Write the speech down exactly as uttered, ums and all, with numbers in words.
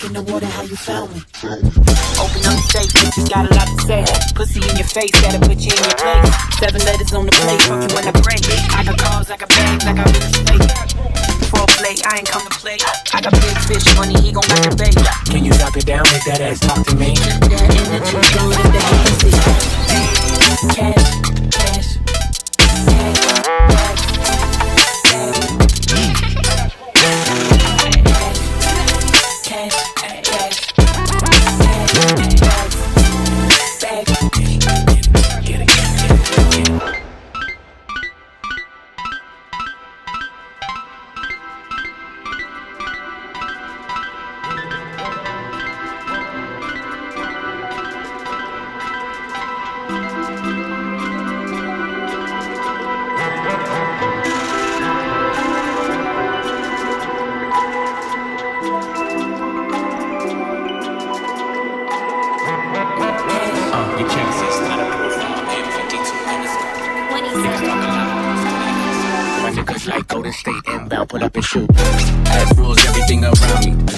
in the water, how you found me? Open up the safe, bitches got a lot to say. Pussy in your face, gotta put you in your place. Seven letters on the plate, fuck you when I break. I got calls, I got bags, I got real estate. Full plate, I ain't come to play. I got big fish money, he gon' make the bait. Can you drop it down, make that ass talk to me? That energy going in the pussy. Cash, cash, cash, cash. Like Golden State inbound, put up and shoot. Ass rules everything around me.